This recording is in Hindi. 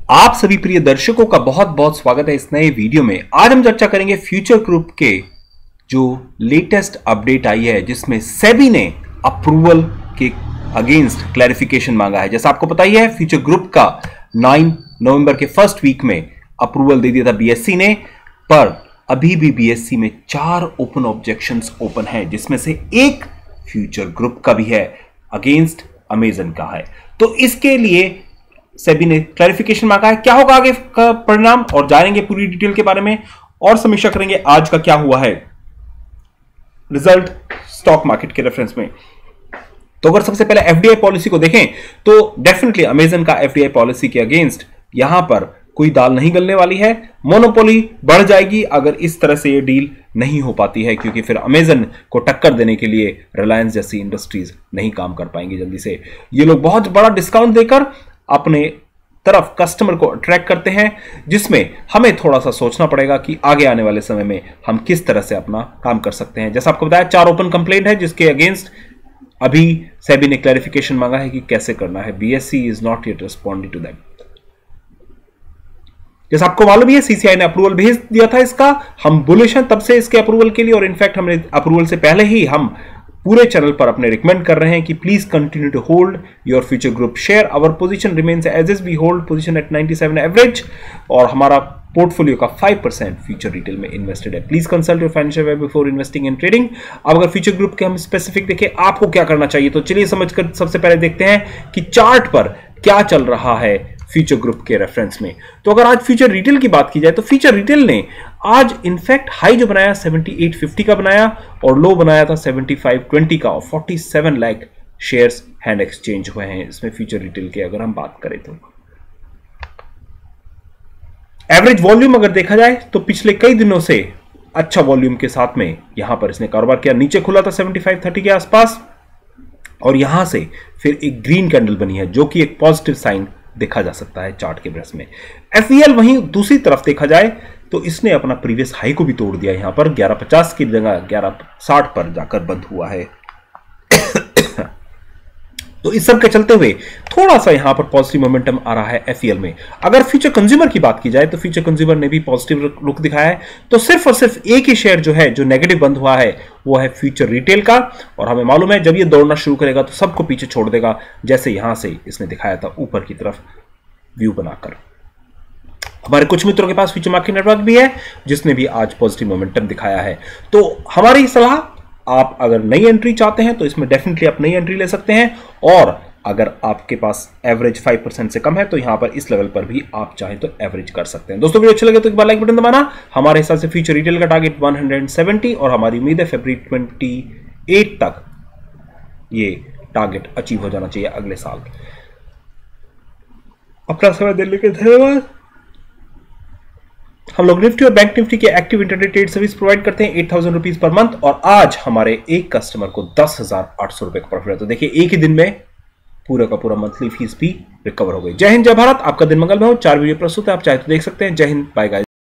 आप सभी प्रिय दर्शकों का बहुत बहुत स्वागत है इस नए वीडियो में। आज हम चर्चा करेंगे फ्यूचर ग्रुप के जो लेटेस्ट अपडेट आई है, जिसमें सेबी ने अप्रूवल के अगेंस्ट क्लैरिफिकेशन मांगा है। जैसा आपको पता ही है, फ्यूचर ग्रुप का 9 नवंबर के फर्स्ट वीक में अप्रूवल दे दिया था बीएससी ने, पर अभी भी बीएससी में 4 ओपन ऑब्जेक्शंस ओपन है, जिसमें से एक फ्यूचर ग्रुप का भी है, अगेंस्ट अमेजन का है। तो इसके लिए सेबी ने क्लैरिफिकेशन मांगा है। क्या होगा आगे का परिणाम, और जानेंगे पूरी डिटेल के बारे में और समीक्षा करेंगे आज का क्या हुआ है रिजल्ट स्टॉक मार्केट के रेफरेंस में। तो अगर सबसे पहले एफडीआई पॉलिसी को देखें तो डेफिनेटली अमेजन का एफडीआई पॉलिसी के अगेंस्ट यहां पर कोई दाल नहीं गलने वाली है। मोनोपोली बढ़ जाएगी अगर इस तरह से ये डील नहीं हो पाती है, क्योंकि फिर अमेजन को टक्कर देने के लिए रिलायंस जैसी इंडस्ट्रीज नहीं काम कर पाएंगी जल्दी से। ये लोग बहुत बड़ा डिस्काउंट देकर अपने तरफ कस्टमर को अट्रैक्ट करते हैं, जिसमें हमें थोड़ा सा सोचना पड़ेगा कि आगे आने वाले समय में हम किस तरह से अपना काम कर सकते हैं। जैसा आपको बताया, 4 ओपन कंप्लेंट है जिसके अगेंस्ट अभी सेबी ने क्लैरिफिकेशन मांगा है कि कैसे करना है। BSC is not yet responding to that. जैसा आपको मालूम है, सीसीआई ने अप्रूवल भेज दिया था इसका। हम बुलिश हैं तब से इसके अप्रूवल के लिए, और इनफैक्ट हमने अप्रूवल से पहले ही हम पूरे चैनल पर अपने रिकमेंड कर रहे हैं कि please continue to hold your future group share. Our position remains as is, we hold position at 97 average, और हमारा पोर्टफोलियो का 5% फ्यूचर रिटेल में इन्वेस्टेड है। Please consult your financial well before investing in trading. अब अगर फ्यूचर ग्रुप के हम स्पेसिफिक देखें आपको क्या करना चाहिए, तो चलिए समझकर सबसे पहले देखते हैं कि चार्ट पर क्या चल रहा है फ्यूचर ग्रुप के रेफरेंस में। तो अगर आज फ्यूचर रिटेल की बात की जाए तो फ्यूचर रिटेल ने आज इनफैक्ट हाई जो बनाया 7850 का बनाया, और लो बनाया था 7520 का, और 47 लाख शेयर्स हैंड एक्सचेंज हुए हैं इसमें फ्यूचर रिटेल के अगर हम बात करें तो। एवरेज वॉल्यूम अगर देखा जाए तो पिछले कई दिनों से अच्छा वॉल्यूम के साथ में यहां पर इसने कारोबार किया। नीचे खुला था 7530 के आसपास, और यहां से फिर एक ग्रीन कैंडल बनी है, जो कि एक पॉजिटिव साइन देखा जा सकता है चार्ट के ब्रेस में। एफईएल वहीं दूसरी तरफ देखा जाए तो इसने अपना प्रीवियस हाई को भी तोड़ दिया। यहां पर 1150 की जगह 1160 पर जाकर बंद हुआ है। तो इस सब के चलते हुए थोड़ा सा यहां पर पॉजिटिव मोमेंटम आ रहा है एफईएल में। अगर फ्यूचर कंज्यूमर की बात की जाए तो फ्यूचर कंज्यूमर ने भी पॉजिटिव रुख दिखाया है। तो सिर्फ और सिर्फ एक ही शेयर जो है जो नेगेटिव बंद हुआ है वो है फ्यूचर रिटेल का, और हमें मालूम है जब ये दौड़ना शुरू करेगा तो सबको पीछे छोड़ देगा, जैसे यहां से इसने दिखाया था ऊपर की तरफ व्यू बनाकर। हमारे कुछ मित्रों के पास फ्यूचर मार्केट नेटवर्क भी है जिसने भी आज पॉजिटिव मोमेंटम दिखाया है। तो हमारी सलाह, आप अगर नई एंट्री चाहते हैं तो इसमें डेफिनेटली आप नई एंट्री ले सकते हैं, और अगर आपके पास एवरेज 5% से कम है तो यहां पर इस लेवल पर भी आप चाहें तो एवरेज कर सकते हैं। दोस्तों वीडियो अच्छा लगे तो एक बार लाइक बटन दबाना। हमारे हिसाब से फ्यूचर रिटेल का टारगेट 170, और हमारी उम्मीद है फरवरी 28 तक ये टारगेट अचीव हो जाना चाहिए अगले साल। अपना समय देने के धन्यवाद। हम लोग निफ्टी और बैंक निफ्टी के active intraday trade service provide करते हैं 8000 रुपीज पर मंथ, और आज हमारे एक कस्टमर को 10,800 रुपए का प्रॉफिट है। तो देखिए एक ही दिन में पूरा का पूरा मंथली फीस भी रिकवर हो गई। जय हिंद, जय भारत। आपका दिन मंगलमय हो। 4 वीडियो प्रस्तुत है, आप चाहे तो देख सकते हैं। जय हिंद, बाय गाइस।